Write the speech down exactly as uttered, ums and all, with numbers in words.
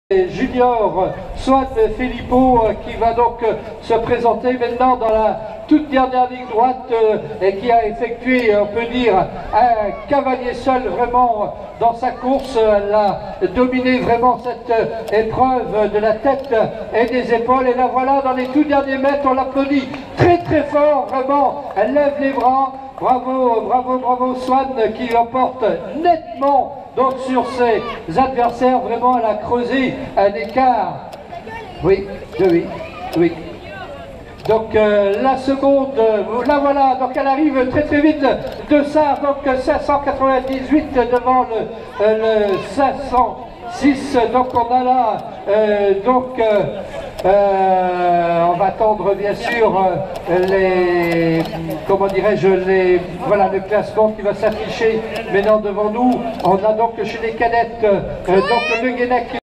Junior Swan Filippo qui va donc se présenter maintenant dans la toute dernière ligne droite et qui a effectué, on peut dire, un cavalier seul vraiment dans sa course. Elle a dominé vraiment cette épreuve de la tête et des épaules, et la voilà dans les tout derniers mètres. On l'applaudit très très fort, vraiment, elle lève les bras. Bravo, bravo, bravo Swan qui l'emporte nettement donc sur ses adversaires. Vraiment, elle a creusé un écart. Oui, oui, oui. Donc euh, la seconde, euh, la voilà, donc elle arrive très très vite de ça, donc cinq cent quatre-vingt-dix-huit devant le, euh, le cinq cent six. Donc on a là, euh, donc euh, euh, on va attendre bien sûr euh, les, comment dirais-je, les, voilà le classement qui va s'afficher maintenant devant nous. On a donc chez les cadettes, euh, donc le Guenec